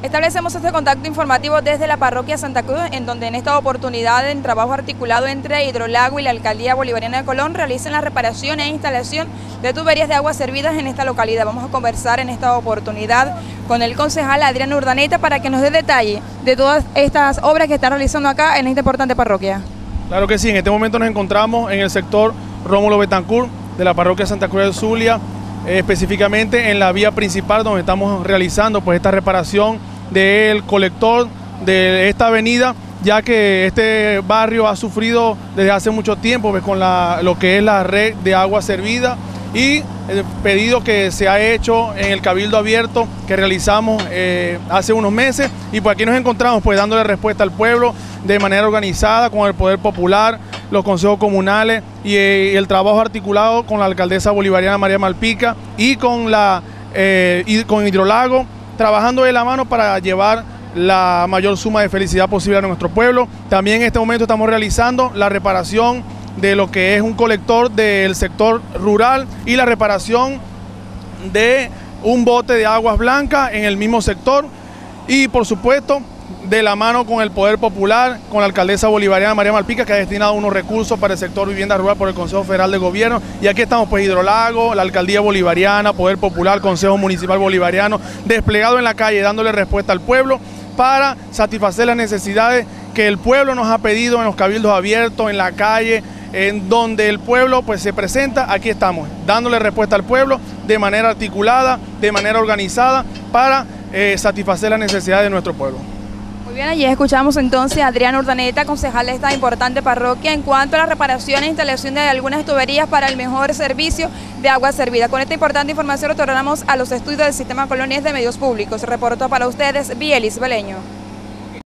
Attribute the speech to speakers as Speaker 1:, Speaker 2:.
Speaker 1: Establecemos este contacto informativo desde la parroquia Santa Cruz, en donde en esta oportunidad, en trabajo articulado entre Hidrolago y la Alcaldía Bolivariana de Colón, realizan la reparación e instalación de tuberías de aguas servidas en esta localidad. Vamos a conversar en esta oportunidad con el concejal Adrián Urdaneta para que nos dé detalle de todas estas obras que está realizando acá en esta importante parroquia.
Speaker 2: Claro que sí, en este momento nos encontramos en el sector Rómulo Betancourt de la parroquia Santa Cruz del Zulia, específicamente en la vía principal donde estamos realizando pues esta reparación del colector de esta avenida, ya que este barrio ha sufrido desde hace mucho tiempo pues, con lo que es la red de agua servida y el pedido que se ha hecho en el Cabildo Abierto que realizamos hace unos meses, y pues aquí nos encontramos pues dándole respuesta al pueblo de manera organizada con el Poder Popular, los consejos comunales y el trabajo articulado con la alcaldesa bolivariana María Malpica y con Hidrolago, trabajando de la mano para llevar la mayor suma de felicidad posible a nuestro pueblo. También en este momento estamos realizando la reparación de lo que es un colector del sector rural y la reparación de un bote de aguas blancas en el mismo sector, y por supuesto de la mano con el Poder Popular, con la alcaldesa bolivariana María Malpica, que ha destinado unos recursos para el sector vivienda rural por el Consejo Federal de Gobierno, y aquí estamos pues Hidrolago, la alcaldía bolivariana, Poder Popular, Consejo Municipal Bolivariano, desplegado en la calle dándole respuesta al pueblo para satisfacer las necesidades que el pueblo nos ha pedido en los cabildos abiertos, en la calle, en donde el pueblo pues se presenta. Aquí estamos dándole respuesta al pueblo de manera articulada, de manera organizada, para satisfacer las necesidades de nuestro pueblo.
Speaker 1: Muy bien, allí escuchamos entonces a Adrián Urdaneta, concejal de esta importante parroquia, en cuanto a la reparación e instalación de algunas tuberías para el mejor servicio de agua servida. Con esta importante información retornamos a los estudios del Sistema Colonias de Medios Públicos. Reportó para ustedes Bielis Beleño.